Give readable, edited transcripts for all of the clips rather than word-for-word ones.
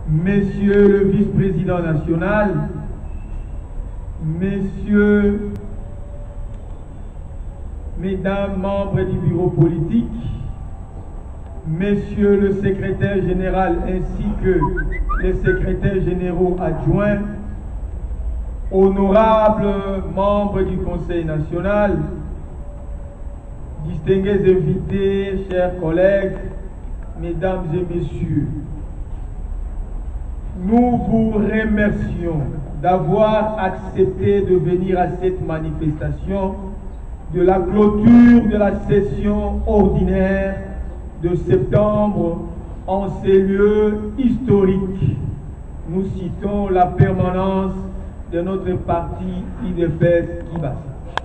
Messieurs le vice-président national, mesdames membres du bureau politique, messieurs le secrétaire général ainsi que les secrétaires généraux adjoints, honorables membres du Conseil national, distingués invités, chers collègues, mesdames et messieurs, nous vous remercions d'avoir accepté de venir à cette manifestation de la clôture de la session ordinaire de septembre en ces lieux historiques. Nous citons la permanence de notre parti IDPS Kibasa.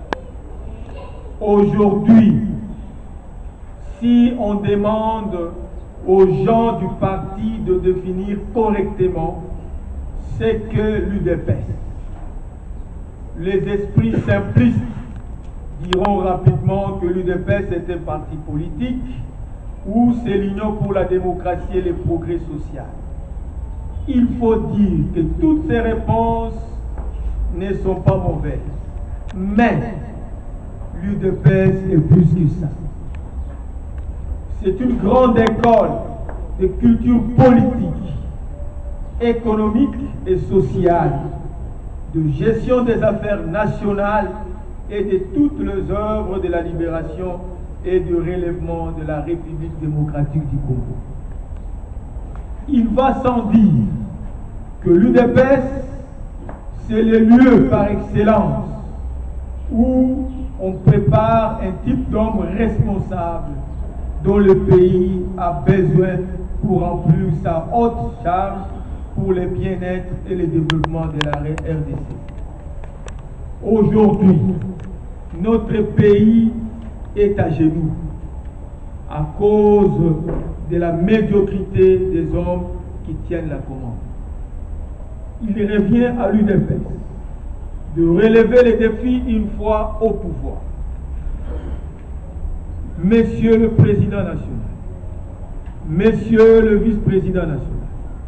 Aujourd'hui, si on demande aux gens du parti de définir correctement ce que l'UDPS, les esprits simplistes diront rapidement que l'UDPS est un parti politique ou c'est l'Union pour la démocratie et le progrès social. Il faut dire que toutes ces réponses ne sont pas mauvaises, mais l'UDPS est plus que ça. C'est une grande école de culture politique, économique et sociale, de gestion des affaires nationales et de toutes les œuvres de la libération et du relèvement de la République démocratique du Congo. Il va sans dire que l'UDPS, c'est le lieu par excellence où on prépare un type d'homme responsable dont le pays a besoin pour remplir sa haute charge pour le bien-être et le développement de la RDC. Aujourd'hui, notre pays est à genoux à cause de la médiocrité des hommes qui tiennent la commande. Il revient à l'UDPS de relever les défis une fois au pouvoir. Monsieur le Président national, Monsieur le Vice-président national,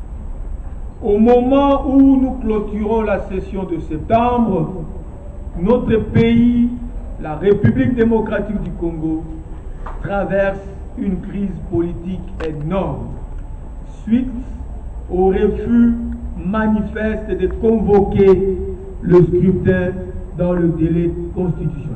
au moment où nous clôturons la session de septembre, notre pays, la République démocratique du Congo, traverse une crise politique énorme suite au refus manifeste de convoquer le scrutin dans le délai constitutionnel.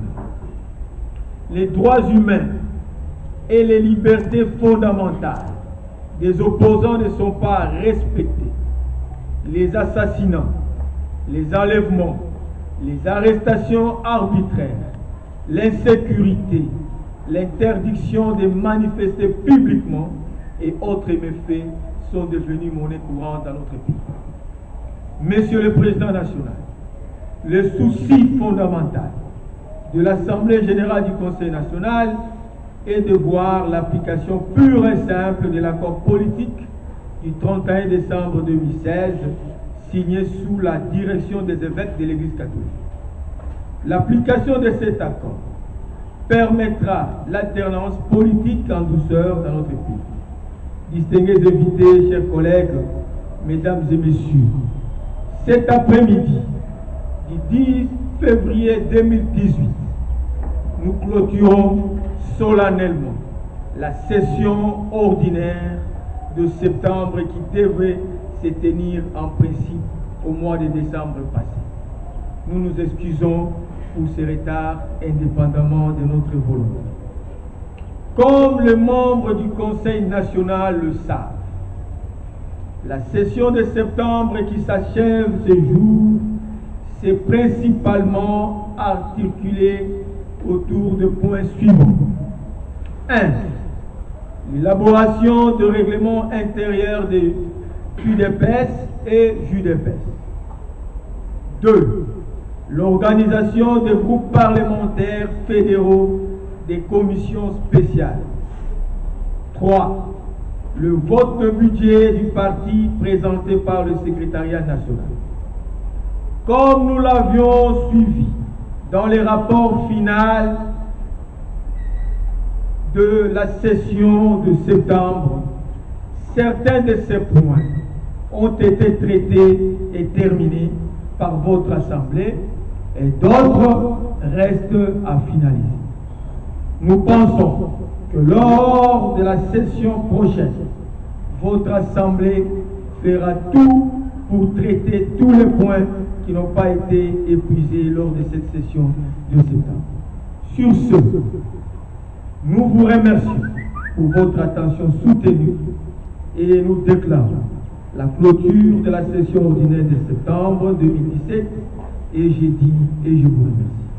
Les droits humains et les libertés fondamentales des opposants ne sont pas respectés. Les assassinats, les enlèvements, les arrestations arbitraires, l'insécurité, l'interdiction de manifester publiquement et autres méfaits sont devenus monnaie courante dans notre pays. Monsieur le Président national, le souci fondamental de l'Assemblée générale du Conseil national est de voir l'application pure et simple de l'accord politique du 31 décembre 2016 signé sous la direction des évêques de l'Église catholique. L'application de cet accord permettra l'alternance politique en douceur dans notre pays. Distingués invités, chers collègues, mesdames et messieurs, cet après-midi du 10 février 2018, nous clôturons solennellement la session ordinaire de septembre qui devait se tenir en principe au mois de décembre passé. Nous nous excusons pour ce retard indépendamment de notre volonté. Comme les membres du Conseil national le savent, la session de septembre qui s'achève ce jour s'est principalement articulée autour de points suivants. 1. L'élaboration de règlements intérieurs de UDPS et JUDPS. 2. L'organisation des groupes parlementaires fédéraux des commissions spéciales. 3. Le vote de budget du parti présenté par le secrétariat national. Comme nous l'avions suivi dans les rapports finaux de la session de septembre, certains de ces points ont été traités et terminés par votre Assemblée et d'autres restent à finaliser. Nous pensons que lors de la session prochaine, votre Assemblée fera tout pour traiter tous les points qui n'ont pas été épuisés lors de cette session de septembre. Sur ce, nous vous remercions pour votre attention soutenue et nous déclarons la clôture de la session ordinaire de septembre 2017 et je vous remercie.